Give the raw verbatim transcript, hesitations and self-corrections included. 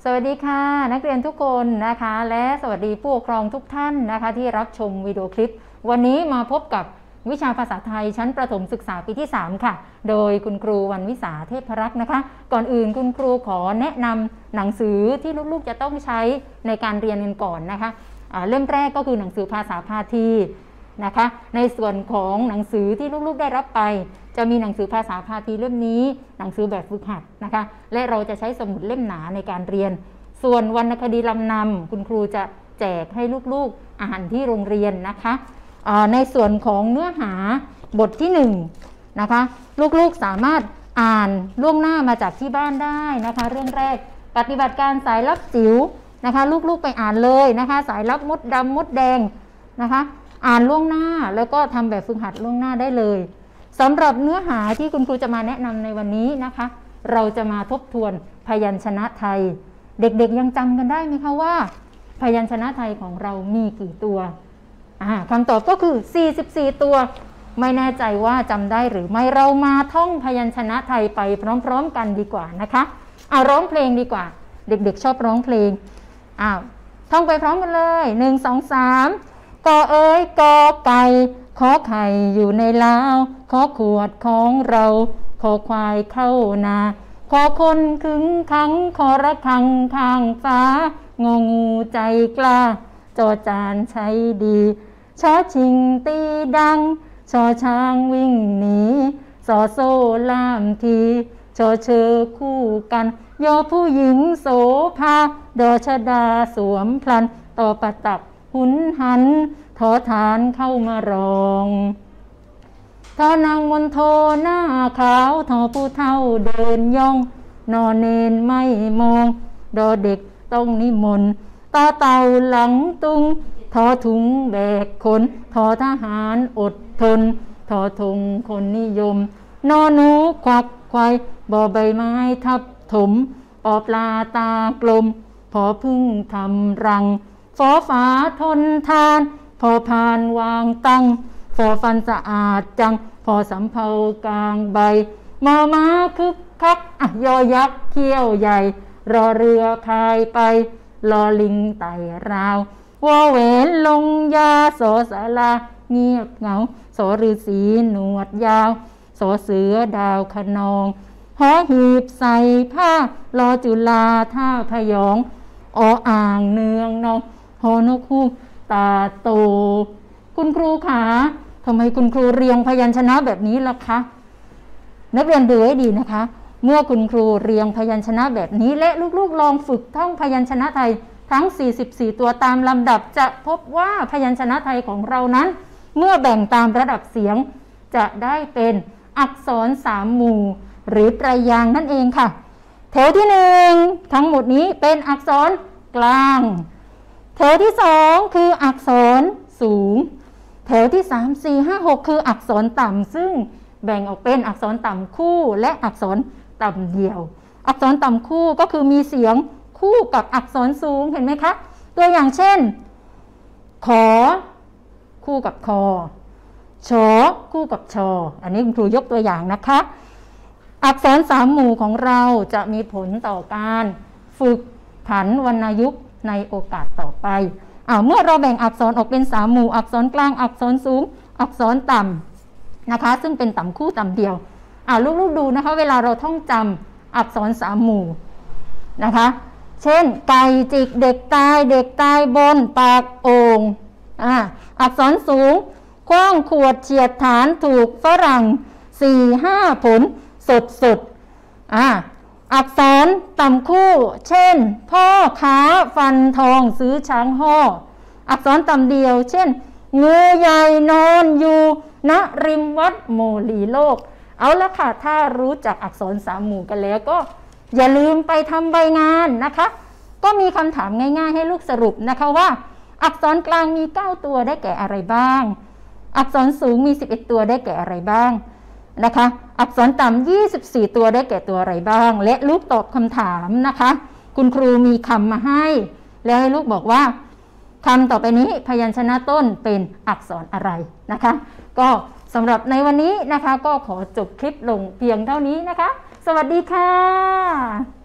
สวัสดีค่ะนักเรียนทุกคนนะคะและสวัสดีผู้ปกครองทุกท่านนะคะที่รับชมวิดีโอคลิปวันนี้มาพบกับวิชาภาษาไทยชั้นประถมศึกษาปีที่สามค่ะโดยคุณครูวรรณวิสาเทพรักษ์นะคะก่อนอื่นคุณครูขอแนะนำหนังสือที่ลูกๆจะต้องใช้ในการเรียนกันก่อนนะคะเล่มแรกก็คือหนังสือภาษาพาทีนะคะในส่วนของหนังสือที่ลูกๆได้รับไปจะมีหนังสือภาษาพาทีเล่มนี้หนังสือแบบฝึกหัดนะคะและเราจะใช้สมุดเล่มหนาในการเรียนส่วนวรรณคดีลำนำคุณครูจะแจกให้ลูกๆอ่านที่โรงเรียนนะคะในส่วนของเนื้อหาบทที่หนึ่งนะคะลูกๆสามารถอ่านล่วงหน้ามาจากที่บ้านได้นะคะเรื่องแรกปฏิบัติการสายลับจิ๋วนะคะลูกๆไปอ่านเลยนะคะสายลับมดดำมดแดงนะคะอ่านล่วงหน้าแล้วก็ทำแบบฝึกหัดล่วงหน้าได้เลยสำหรับเนื้อหาที่คุณครูจะมาแนะนำในวันนี้นะคะเราจะมาทบทวนพยัญชนะไทยเด็กๆยังจำกันได้ไหมคะว่าพยัญชนะไทยของเรามีกี่ตัวคำตอบก็คือสี่สิบสี่ตัวไม่แน่ใจว่าจำได้หรือไม่เรามาท่องพยัญชนะไทยไปพร้อมๆกันดีกว่านะคะเอาร้องเพลงดีกว่าเด็กๆชอบร้องเพลงอ้าวท่องไปพร้อมกันเลยหนึ่งสองสามกอเอ๋ยกอไก่ขอไข่อยู่ในลาวขอขวดของเราขอควายเข้านาขอคนขึงขังขอระฆังข้างฟ้างองูใจกล้าจอจานใช้ดีชอชิงตีดังชอช้างวิ่งหนีสอโซ่ล่ามทีชอเชอคู่กันยอผู้หญิงโสภาดอชดาสวมพลันต่อประตักหุนหันทอฐานเข้ามารองทอนางมนโทหน้าขาวทอผู้เฒ่าเดินย่องนอเนนไม่มองดอเด็กต้องนิมนต์ตาเต่าหลังตุงทอถุงแบกคนทอทหารอดทนทอธงคนนิยมนอหนูควักควายบ่อใบไม้ทับถมปอปลาตากลมพอพึ่งทำรังฟอฝาทนทานพอพานวางตั้งฟอฟันสะอาดจังพอสำเภากลางใบมอม้าคึกคักอ่ะยอยักษ์เขี้ยวใหญ่รอเรือพายไปลอลิงไต่ราววอเวนลงยาโสสาราเงียบเหงาโสฤาษีหนวดยาวโสเสือดาวขนองหอหีบใส่ผ้ารอจุฬาท่าพยองออ่างเนืองนองหอนกฮูกตาโตคุณครูขาทำไมคุณครูเรียงพยัญชนะแบบนี้ล่ะคะนักเรียนดูให้ดีนะคะเมื่อคุณครูเรียงพยัญชนะแบบนี้และลูกๆลองฝึกท่องพยัญชนะไทยทั้งสี่สิบสี่ตัวตามลำดับจะพบว่าพยัญชนะไทยของเรานั้นเมื่อแบ่งตามระดับเสียงจะได้เป็นอักษรสามหมู่หรือไตรยางค์นั่นเองค่ะแถวที่หนึ่งทั้งหมดนี้เป็นอักษรกลางแถวที่สองคืออักษรสูงแถวที่สาม สี่ ห้า หกคืออักษรต่ำซึ่งแบ่งออกเป็นอักษรต่ำคู่และอักษรต่ำเดี่ยวอักษรต่ำคู่ก็คือมีเสียงคู่กับอักษรสูงเห็นไหมคะตัวอย่างเช่นขอคู่กับคอชอคู่กับชออันนี้คุณครูยกตัวอย่างนะคะอักษรสามหมู่ของเราจะมีผลต่อการฝึกผันวรรณยุกต์ในโอกาสต่อไปอ่าเมื่อเราแบ่งอักษรออกเป็นสามหมู่อักษรกลางอักษรสูงอักษรต่ำนะคะซึ่งเป็นต่ำคู่ต่ำเดียวอ่าลูกๆดูนะคะเวลาเราท่องจำอักษรสามหมู่นะคะเช่นไก่จิกเด็กตายเด็กตายบนปากโอ่งอ่าอักษรสูงคว้างขวดเฉียดฐานถูกฝรั่งสี่ห้าผลสดสดอ่าอักษรต่ำคู่เช่นพ่อค้าฟันทองซื้อช้างห่ออักษรต่ำเดียวเช่นงูใหญ่นอนอยู่ณริมวัดโมลีโลกเอาละค่ะถ้ารู้จักอักษรสามหมู่กันแล้วก็อย่าลืมไปทำใบงานนะคะก็มีคำถามง่ายๆให้ลูกสรุปนะคะว่าอักษรกลางมีเก้าตัวได้แก่อะไรบ้างอักษรสูงมีสิบเอ็ดตัวได้แก่อะไรบ้างนะคะอักษรต่ำยี่สิบสี่ตัวได้แก่ตัวอะไรบ้างและลูกตอบคำถามนะคะคุณครูมีคำมาให้แล้วให้ลูกบอกว่าคำต่อไปนี้พยัญชนะต้นเป็นอักษรอะไรนะคะก็สำหรับในวันนี้นะคะก็ขอจบคลิปลงเพียงเท่านี้นะคะสวัสดีค่ะ